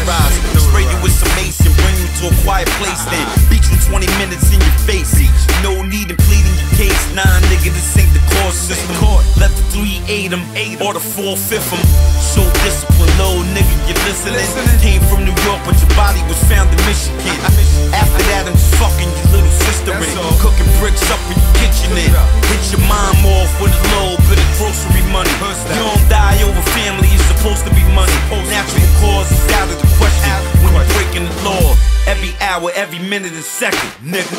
notarized. Spray you with some mace and bring you to a quiet place, then beat you 20 minutes in your face. No need in pleading your case. Nah, nigga, this ain't the court system. Let the 3-8 'em or the 4-5 'em. Show discipline, low nigga, you listening? Came from New York, but your body was found in Michigan. After that, I'm just fucking your little sister in. Cooking bricks up in your kitchen in. Hit your mom off with a little bit of grocery money. You don't die over family, it's supposed to be money. Natural cause is out of the question when you're breaking the law. Every hour, every minute and second, nigga.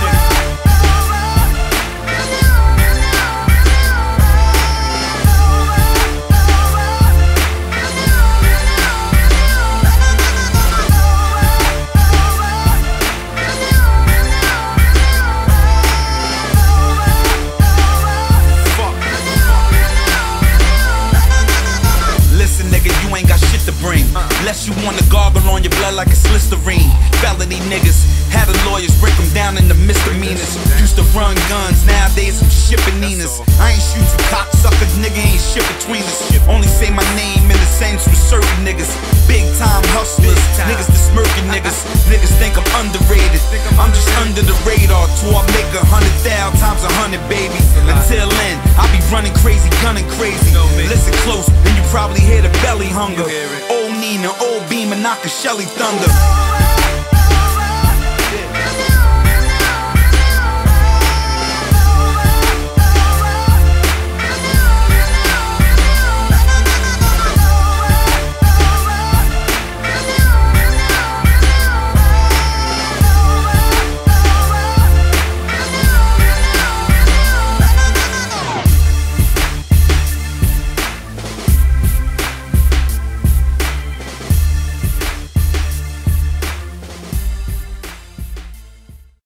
You ain't got shit to bring, unless you want to gargle on your blood like it's Listerine. Felony niggas, had the lawyers break them down into misdemeanors. Used to run guns, nowadays I'm shipping Ninas. I ain't shoot you cocksucker, nigga, ain't shit between us. Only say my name in the sentence with certain niggas. Big time hustlers, niggas the smirking niggas. Niggas think I'm underrated, I'm just under the radar. Till I make 100,000 times 100, baby. Until then, I'll be running crazy, gunning crazy. Listen close, and you probably hear the belly hunger. Old Nina, old Beamer, knock a Shelly thunder.